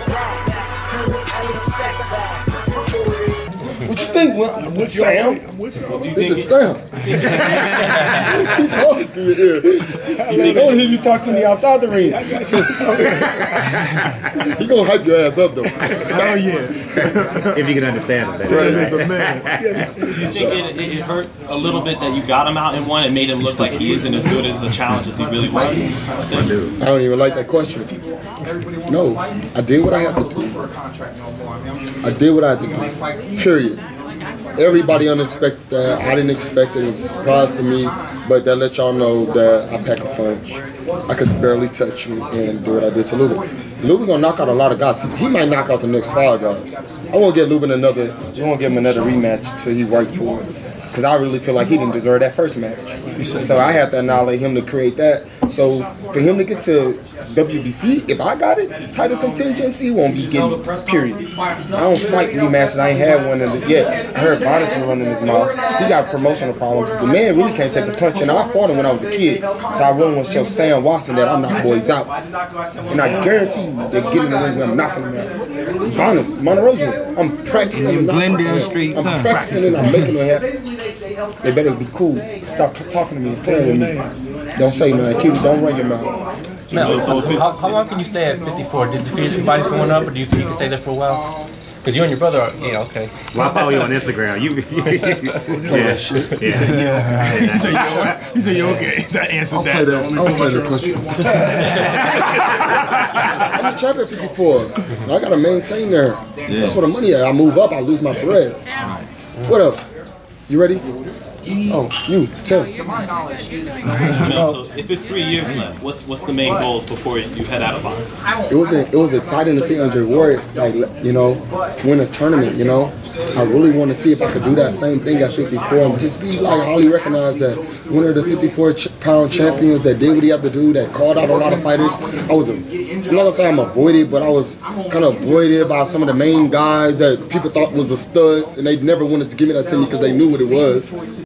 What you think? Sam? This is Sam. He's talking to you here. I don't hear you talk to me outside the ring. He gonna hype your ass up though. Oh yeah. If you can understand him. Man. Do you think it hurt a little bit that you got him out in one and made him look like he isn't as good as a challenge as he really was? I don't even like that question. No, I did what I had to do. I did what I had to do. Period. Everybody unexpected that. I didn't expect it. It was a surprise to me, but that let y'all know that I pack a punch. I could barely touch him and do what I did to Lubin. Lubin gonna knock out a lot of guys. He might knock out the next 5 guys. I won't get Lubin another. I won't give him another rematch until he worked for it. Because I really feel like he didn't deserve that first match. So I had to annihilate him to create that. So for him to get to WBC, if I got it, title contingency, he won't be getting it, period. I don't fight rematches. I ain't had one of it yet. I heard Bonner's been running his mouth. He got promotional problems. The man really can't take a punch. And I fought him when I was a kid. So I really want to show Sam Watson that I knock boys out. And I guarantee you they get in the ring when I'm knocking them out. Honest, Monterey, I'm practicing. I'm practicing and I'm making them happen. They better be cool. Stop talking to me and playing with me. Don't say nothing. Keep it. Don't run your mouth. Now, how long can you stay at 54? Did you feel your body's going up, or do you feel you can stay there for a while? Because you and your brother are, yeah, okay. Well, I follow you on Instagram. He said, you okay. That answered that. I don't play that question. I'm a champion at 54. I got to maintain there. That's where the money at. I move up, I lose my bread. What up? You ready? Oh, you tell. So if it's 3 years left, what's the main goals before you head out of boxing? It was exciting to see Andre Ward, like, you know, win a tournament. You know, I really want to see if I could do that same thing at 54 and just be like highly recognized that winner of the 54-pound champions that did what he had to do, that called out a lot of fighters. I'm not gonna say I'm avoided, but I was kind of avoided by some of the main guys that people thought was the studs, and they never wanted to give me that to me because they knew what it was.